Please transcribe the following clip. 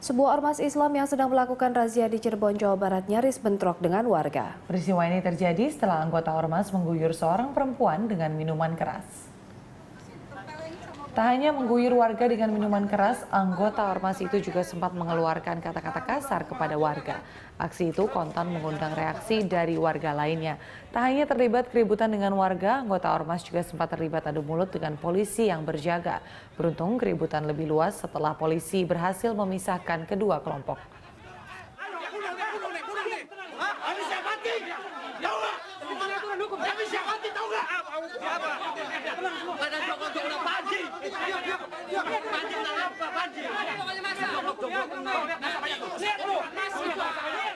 Sebuah ormas Islam yang sedang melakukan razia di Cirebon, Jawa Barat nyaris bentrok dengan warga. Peristiwa ini terjadi setelah anggota ormas mengguyur seorang perempuan dengan minuman keras. Tak hanya mengguyur warga dengan minuman keras, anggota ormas itu juga sempat mengeluarkan kata-kata kasar kepada warga. Aksi itu kontan mengundang reaksi dari warga lainnya. Tak hanya terlibat keributan dengan warga, anggota ormas juga sempat terlibat adu mulut dengan polisi yang berjaga. Beruntung keributan lebih luas setelah polisi berhasil memisahkan kedua kelompok. Panji.